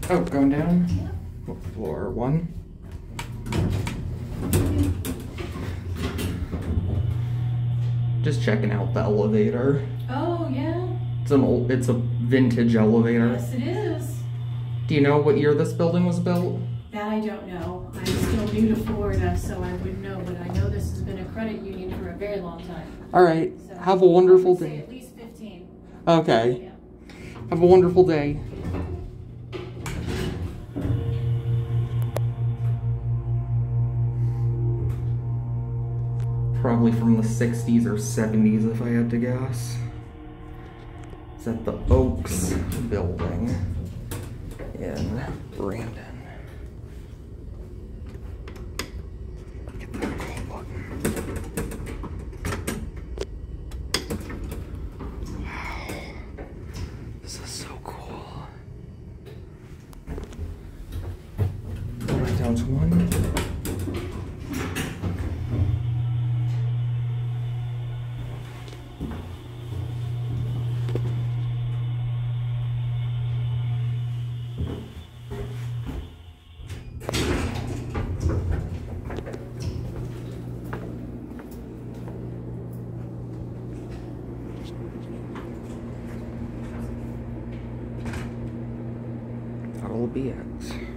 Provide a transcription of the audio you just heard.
Oh, going down? What floor? 1? Just checking out the elevator. Oh, yeah? It's a vintage elevator. Yes, it is. Do you know what year this building was built? That I don't know. I'm still new to Florida, so I wouldn't know, but I know this has been a credit union for a very long time. All right. So have a wonderful I would say day. at least 15. Okay. Yeah. Have a wonderful day. Probably from the 60s or 70s if I had to guess. It's at the Oaks building in Brandon. Get that call button. Wow. This is so cool. Right down to 1. That'll be it.